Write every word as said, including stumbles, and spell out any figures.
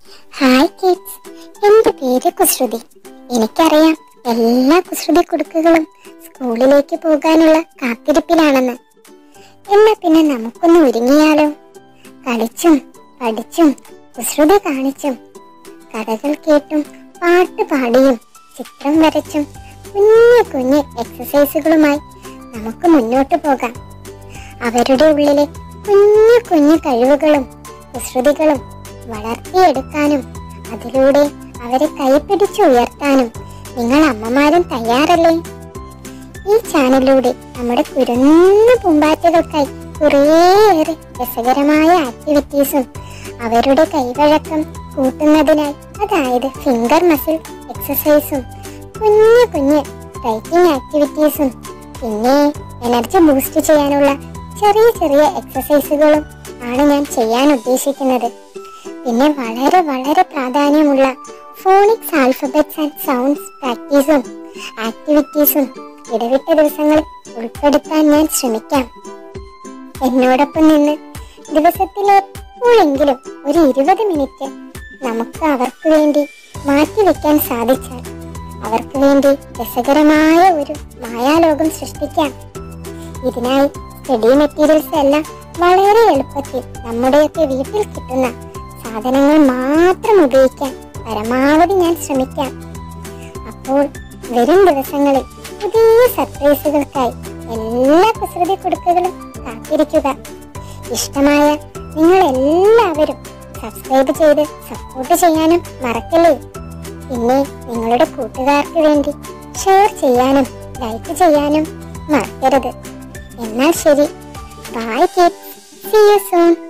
Hi kids, എൻ്റെ പേര് കുസൃതി. എനിക്കറിയാം എല്ലാ കുസൃതി കുടുക്കുകളും സ്കൂളിലേക്ക് പോകാനുള്ള കാത്തിരിപ്പിലാണെന്ന്. എന്നാ പിന്നെ നമുക്കൊന്ന് ഒരുങ്ങിയാലോ? കളിച്ചും പഠിച്ചും കുസൃതി കാണിച്ചും കഥകൾ കേട്ടും പാട്ട് പാടിയും ചിത്രം വരച്ചും കുഞ്ഞു കുഞ്ഞു എക്സസൈസുകളുമായി നമുക്ക് മുന്നോട്ട് പോകാം. അവരുടെ ഉള്ളിലെ കുഞ്ഞു കുഞ്ഞു കഴിവുകളും കുസൃതികളും വളർത്തിയെടുക്കാനും അതിലൂടെ അവരെ കൈപിടിച്ച് ഉയർത്താനും നിങ്ങൾ അമ്മമാരും തയ്യാറല്ലേ? ഈ ചാനലിലൂടെ നമ്മുടെ കുരുന്ന പൂമ്പാറ്റകൾക്കായി കുറേയേറെ രസകരമായ ആക്ടിവിറ്റീസും അവരുടെ കൈവഴക്കം കൂട്ടുന്നതിനായി, അതായത് ഫിംഗർ മസിൽ എക്സസൈസും കുഞ്ഞു കുഞ്ഞ് റൈറ്റിംഗ് ആക്ടിവിറ്റീസും പിന്നെ എനർജി ബൂസ്റ്റ് ചെയ്യാനുള്ള ചെറിയ ചെറിയ എക്സസൈസുകളും ആണ് ഞാൻ ചെയ്യാൻ ഉദ്ദേശിക്കുന്നത്. പിന്നെ വളരെ വളരെ പ്രാധാന്യമുള്ള ഫോണിക്സ് ആൽഫബറ്റ്സ് ആൻഡ് സൗണ്ട്സ് പ്രാക്ടീസും ആക്ടിവിറ്റീസും ഇടവിട്ട ദിവസങ്ങളിൽ ഉൾപ്പെടുത്താൻ ഞാൻ ശ്രമിക്കാം. എന്നോടൊപ്പം നിന്ന് ദിവസത്തിലെപ്പോഴെങ്കിലും ഒരു ഇരുപത് മിനിറ്റ് നമുക്ക് അവർക്ക് വേണ്ടി മാറ്റിവെക്കാൻ സാധിച്ചാൽ അവർക്ക് വേണ്ടി രസകരമായ ഒരു മായാലോകം സൃഷ്ടിക്കാം. ഇതിനായി സ്റ്റഡി മെറ്റീരിയൽസ് എല്ലാം വളരെ എളുപ്പത്തിൽ നമ്മുടെയൊക്കെ വീട്ടിൽ കിട്ടുന്ന സാധനങ്ങൾ മാത്രം ഉപയോഗിക്കാൻ പരമാവധി ഞാൻ ശ്രമിക്കാം. അപ്പോൾ വരും ദിവസങ്ങളിൽ പുതിയ സർപ്രൈസുകൾക്കായി എല്ലാ കുസൃതി കുടുക്കുകളും കാത്തിരിക്കുക. ഇഷ്ടമായ നിങ്ങൾ എല്ലാവരും സബ്സ്ക്രൈബ് ചെയ്ത് സപ്പോർട്ട് ചെയ്യാനും മറക്കല്ലേ. പിന്നെ നിങ്ങളുടെ കൂട്ടുകാർക്ക് വേണ്ടി ഷെയർ ചെയ്യാനും ലൈക്ക് ചെയ്യാനും മറക്കരുത്. എന്നാൽ ശരി, bye kids, see you soon.